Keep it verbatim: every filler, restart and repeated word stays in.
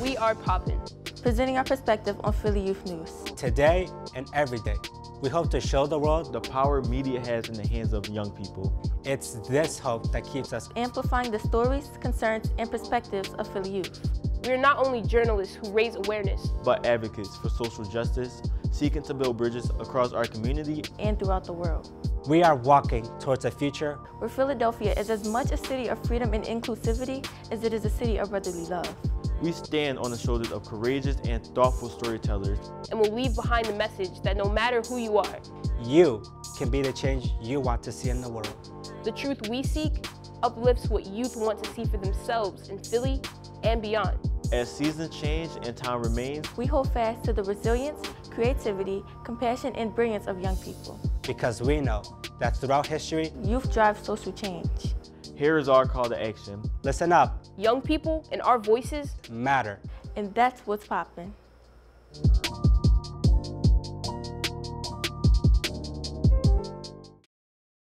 We are POPPYN, presenting our perspective on Philly youth news. Today and every day, we hope to show the world the power media has in the hands of young people. It's this hope that keeps us amplifying the stories, concerns, and perspectives of Philly youth. We are not only journalists who raise awareness, but advocates for social justice, seeking to build bridges across our community and throughout the world. We are walking towards a future where Philadelphia is as much a city of freedom and inclusivity as it is a city of brotherly love. We stand on the shoulders of courageous and thoughtful storytellers and will leave behind the message that no matter who you are, you can be the change you want to see in the world. The truth we seek uplifts what youth want to see for themselves in Philly and beyond. As seasons change and time remains, we hold fast to the resilience, creativity, compassion, and brilliance of young people. Because we know that throughout history, youth drive social change. Here is our call to action. Listen up. Young people and our voices matter. And that's what's poppin'.